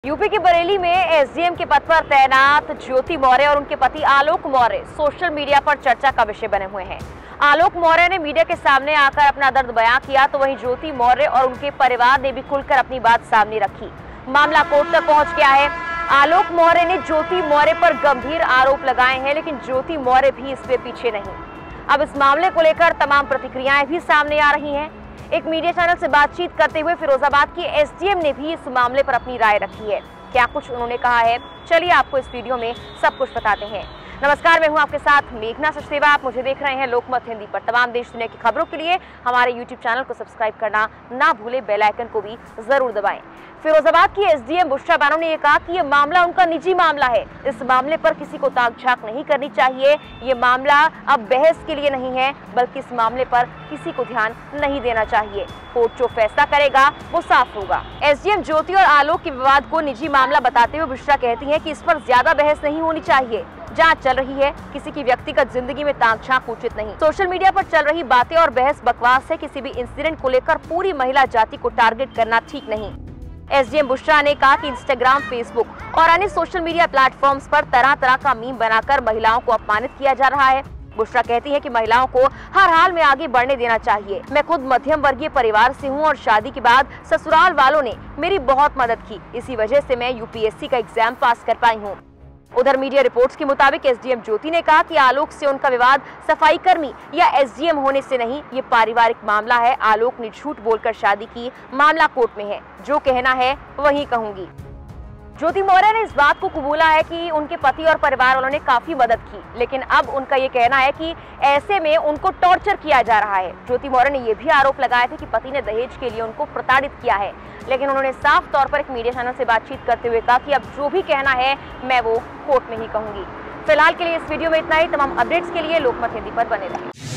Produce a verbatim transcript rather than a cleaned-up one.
UP के बरेली में SDM के पद पर तैनात ज्योति मौर्य और उनके पति आलोक मौर्य सोशल मीडिया पर चर्चा का विषय बने हुए हैं। आलोक मौर्य ने मीडिया के सामने आकर अपना दर्द बयां किया, तो वहीं ज्योति मौर्य और उनके परिवार ने भी खुलकर अपनी बात सामने रखी। मामला कोर्ट तक पहुंच गया है। आलोक मौर्य ने ज्योति मौर्य पर गंभीर आरोप लगाए हैं, लेकिन ज्योति मौर्य भी इससे पीछे नहीं। अब इस मामले को लेकर तमाम प्रतिक्रियाएं भी सामने आ रही हैं। एक मीडिया चैनल से बातचीत करते हुए फिरोजाबाद की एसडीएम ने भी इस मामले पर अपनी राय रखी है। क्या कुछ उन्होंने कहा है, चलिए आपको इस वीडियो में सब कुछ बताते हैं। नमस्कार, मैं हूं आपके साथ मेघना सचदेवा। आप मुझे देख रहे हैं लोकमत हिंदी पर। तमाम देश दुनिया की खबरों के लिए हमारे यूट्यूब चैनल को सब्सक्राइब करना ना भूलें, बेल आइकन को भी जरूर दबाएं। फिरोजाबाद की एसडीएम बुशरा बानो ने यह कहा कि यह मामला उनका निजी मामला है। इस मामले पर किसी को ताक झांक नहीं करनी चाहिए। ये मामला अब बहस के लिए नहीं है, बल्कि इस मामले पर किसी को ध्यान नहीं देना चाहिए। कोर्ट जो फैसला करेगा वो साफ होगा। एसडीएम ज्योति और आलोक के विवाद को निजी मामला बताते हुए बुशरा कहती है कि इस पर ज्यादा बहस नहीं होनी चाहिए। जांच चल रही है, किसी की व्यक्तिगत जिंदगी में ताक झांक उचित नहीं। सोशल मीडिया पर चल रही बातें और बहस बकवास है। किसी भी इंसिडेंट को लेकर पूरी महिला जाति को टारगेट करना ठीक नहीं। एसडीएम बुशरा ने कहा कि इंस्टाग्राम, फेसबुक और अन्य सोशल मीडिया प्लेटफॉर्म्स पर तरह तरह का मीम बनाकर महिलाओं को अपमानित किया जा रहा है। बुशरा कहती है कि महिलाओं को हर हाल में आगे बढ़ने देना चाहिए। मैं खुद मध्यम वर्गीय परिवार से हूं और शादी के बाद ससुराल वालों ने मेरी बहुत मदद की। इसी वजह से मैं यूपीएससी का एग्जाम पास कर पाई हूं। उधर मीडिया रिपोर्ट्स के मुताबिक एसडीएम ज्योति ने कहा कि आलोक से उनका विवाद सफाई कर्मी या एसडीएम होने से नहीं, ये पारिवारिक मामला है। आलोक ने झूठ बोलकर शादी की, मामला कोर्ट में है। जो कहना है वही कहूंगी। ज्योति मौर्य ने इस बात को कबूला है कि उनके पति और परिवार वालों ने काफी मदद की, लेकिन अब उनका ये कहना है कि ऐसे में उनको टॉर्चर किया जा रहा है। ज्योति मौर्य ने यह भी आरोप लगाया था कि पति ने दहेज के लिए उनको प्रताड़ित किया है, लेकिन उन्होंने साफ तौर पर एक मीडिया चैनल से बातचीत करते हुए कहा कि अब जो भी कहना है मैं वो कोर्ट में ही कहूंगी। फिलहाल के लिए इस वीडियो में इतना ही। तमाम अपडेट्स के लिए लोकमत हिंदी पर बने रहें।